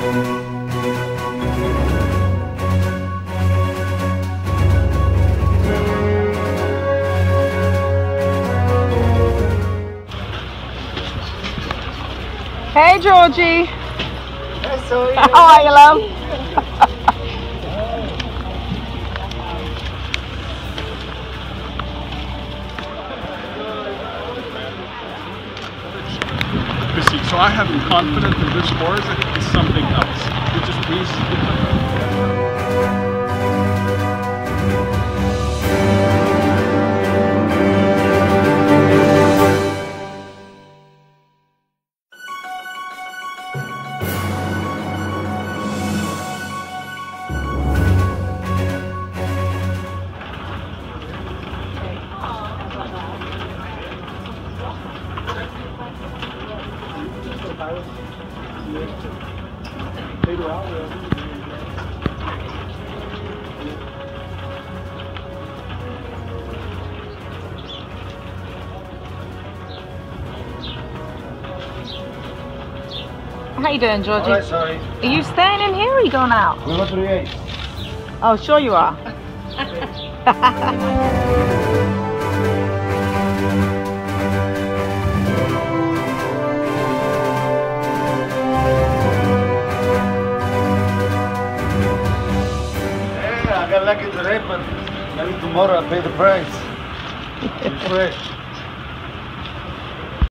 Hey, Georgie. Hey, so How are you, love? So I have confidence in this horse, it's something else. It just means How you doing, Georgie? Alright, sorry. Are you staying in here or are you going out? We go to the 8. Oh, sure you are. Yeah, I got lucky today, but maybe tomorrow I'll pay the price. It's fresh.